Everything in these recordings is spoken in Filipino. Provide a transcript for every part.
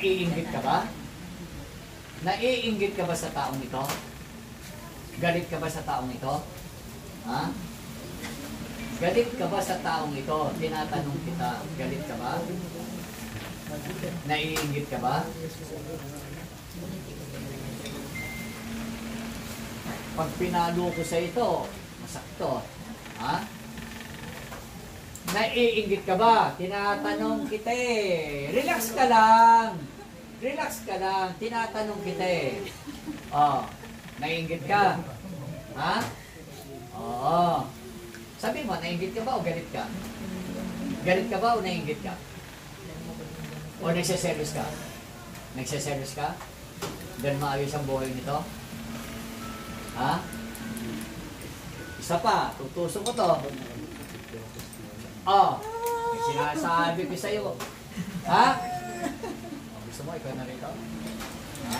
Naiinggit ka ba? Naiinggit ka ba sa taong ito? Galit ka ba sa taong ito? Ha? Galit ka ba sa taong ito? Tinatanong kita, galit ka ba? Naiinggit ka ba? Pag pinalo ko sa ito, masakto. Ha? Naiinggit ka ba? Tinatanong kita eh. Relax ka lang. Relax ka lang. Tinatanong kita eh. Oh, naiinggit ka? Ha? Oo. Sabi mo, naiinggit ka ba o galit ka? Galit ka ba o naiinggit ka? O nagsiselos ka? Nagsiselos ka? Dahil maayos ang buhay nito? Ha? Isa pa, tutusok ko to. Oh, sinasabi ko sa'yo. Ha? Oh, gusto mo, ikaw na rito? Ha?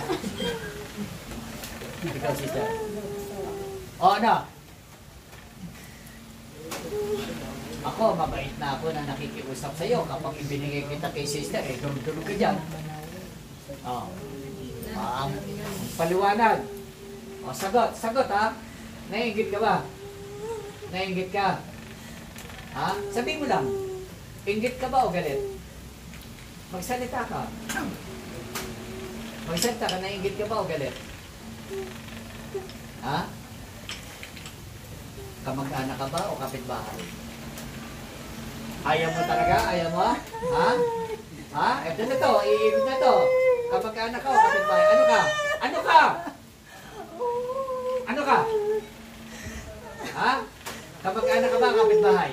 Ikaw, sister. Oh, ano? Ako, mabait na ako na nakikiusap sa'yo. Kapag ibinigay kita kay sister, eh, durug-durug ka dyan. Oh. Ang paliwanag. Oh, sagot, sagot ha. Naiinggit ka ba? Naiinggit ka? Ha? Sabihin mo lang. Inggit ka ba o galit? Magsalita ka. Magsalita ka, naiinggit ka ba o galit? Ha? Kamag-anak ka ba o kapitbahay? Ayaw mo talaga? Ayaw mo? Ha? Ha? Ito na to, iibig na to. Kamag-anak ka o kapitbahay? Ano ka? Ano ka? Ano ka? Ha? Kamag-anak ka ba o kapitbahay?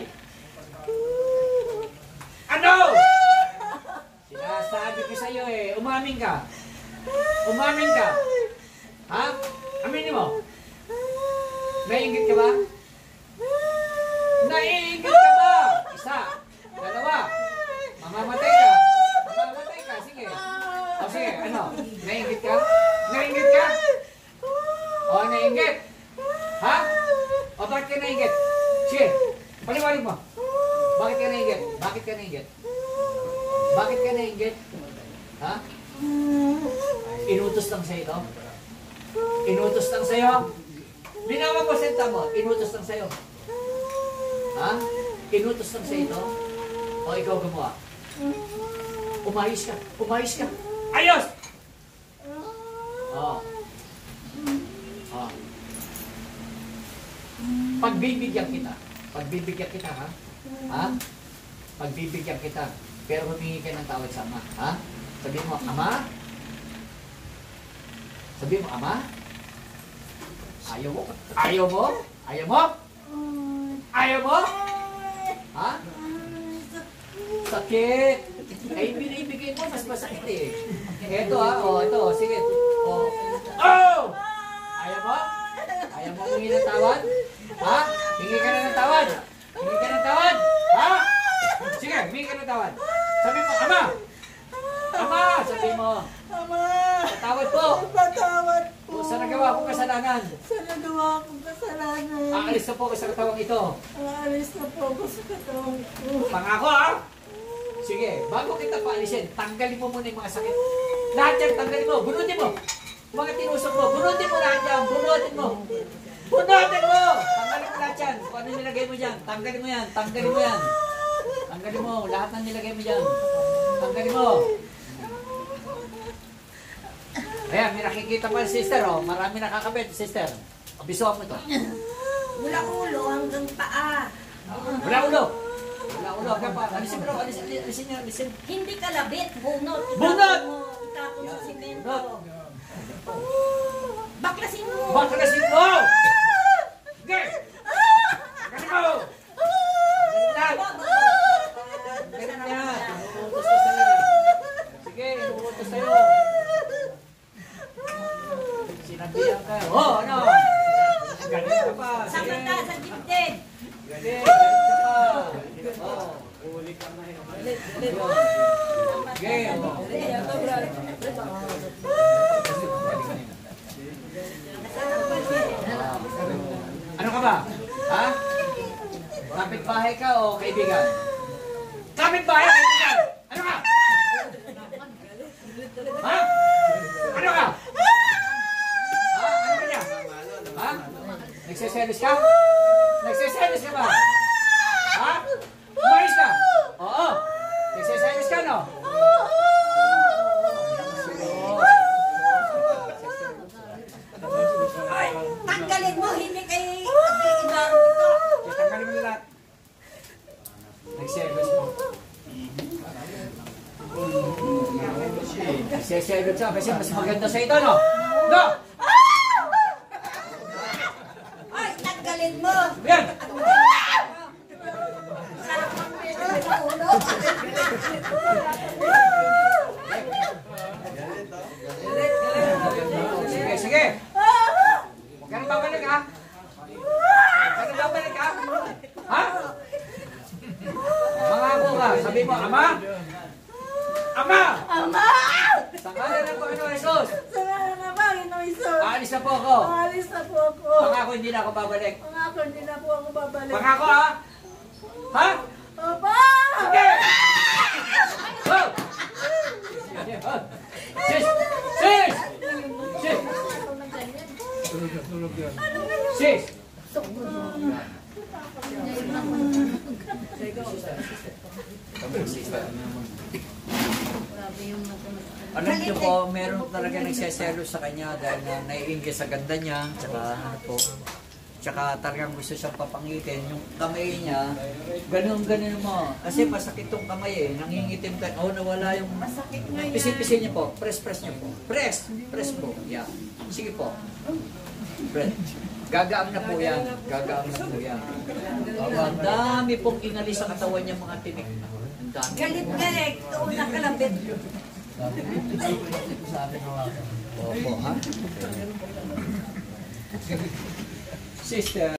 Ano? Sinasabi ko sa'yo eh, umamin ka. Umamin ka. Ha? Aminin mo. Naiinggit ka ba? Naiinggit ka ba? Isa. Dalawa. Mamamatay ka. Mamamatay ka. Sige. O sige, ano? Naiinggit ka? Naiinggit ka? O, naiinggit? Ha? O, bakit ka naiinggit? Sige. Paliwanag mo. Bakit ka naiinggit? Bakit ka naiinggit? Bakit ka naiinggit? Ha? Inutos lang sa'yo ito? Inutos lang sa'yo? Binawa ko senta mo. Inutos lang sa'yo. Ha? Inutos lang sa'yo ito? O ikaw gumawa? Umayos ka. Umayos ka. Ayos! O. O. Pagbibigyan kita. Pagbibigyan kita, ha? Ha? Pagbibigyan kita. Pero humingi ka ng tawad sa Ama. Ha? Sabihin mo, Ama? Sabihin mo, Ama? Ayaw mo? Ayaw mo? Ayaw mo? Ayaw mo? Ha? Sakit. Ay, binibigay mo, mas masakit eh. Ito ha, o, ito, sige. O. Oh! Ayaw mo? Ayaw mo humingi ng tawad? Ha? Hingi ka na ng tawad? Hingi ka ng tawad? Ha? Sige, humingi ka ng tawad. Sabi mo, Ama! Ama! Sabi mo. Ama! Patawad po. Patawad po. Sa nagawa kong kasalanan. Sa nagawa kong kasalanan. Aalis na po ako sa katawang ito. Aalis na po ako sa katawang ko. Pangako ha? Sige, bago kita paalisin, tanggalin mo muna yung mga sakit. Lahat yan, tanggalin mo. Bunutin mo. Mga tinusok mo. Bunutin mo lahat yan. Bunutin mo. Bunutin mo! Tanggalin mo lahat yan. Kung ano nilagay mo dyan, tanggalin mo yan. Tanggalin mo yan. Tanggalin mo. Lahat ng nilagay mo dyan. Tanggalin mo. Ayan, may nakikita pa sister, oh. Marami nakakabit, sister. Abisuhan mo ito. Mula ulo hanggang paa. Wala ulo. Wala ulo. Hanggang pa. Alisin mo, alisin niya, alisin. Hindi kalabit, bunot. Bunot! Itapon sa simento. Bunot. Baklasin mo! Baklasin mo! Sige! Baklasin mo! Lahat! Ganun na yan. Inuutos na sa'yo. Sige, inuutos sa'yo. Sinabihan ka. Oh, ano? Galit ka pa. Sa mata, sa dibdib! Galit ka pa. Oh. Uli ka na yun. Galit. Sige, oh. Ano ka ba? Ha? Kapitbahay ka o kaibigan? Kapitbahay o kaibigan? Ano ka? Nagsiselos ka? Nagsiselos ka ba? Ha? Umayos ka? Oo. Nagsiselos ka, no? Ay, tanggalin mo, hindi kay ibarang ito. Tanggalin mo na lahat. Nagselos mo. Nagsiselos ka kasi mas maganda sa ito, no? No! Ay, tanggalin mo. Yan! Sige, sige! Huwag ka nang babalik, ha? Huwag ka nang babalik, ha? Ha? Mangako ka. Sabi mo, Ama? Ama! Ama! Sa ngalan ng Panginoon Jesus, Sa ngalan ng Panginoon Isus, aalis na po ako. aalis na po ako. Pangako hindi na ako babalik. Pangako, hindi na po ako babalik. Pangako, ha? Ha? Opo! Sige! Go! Sis! Sis! Sis! Sis! Alam niyo po, meron talaga nagseselo sa kanya dahil naiinggit sa ganda niya, tsaka ano po, tsaka talagang gusto siyang papangitin. Yung kamay niya, ganun mo. Kasi masakit tong kamay eh, nangingitim ka. Oh, nawala yung... Masakit nga yan. Pisin niyo po, press niyo po. Press po. Yeah. Sige po. Press. Gagaang na po yan. Gagaang na po yan. Ang dami pong inalis sa katawan niya mga tinik. Ang dami. Galit. Doon na kalabit. Opo, ha? Sister.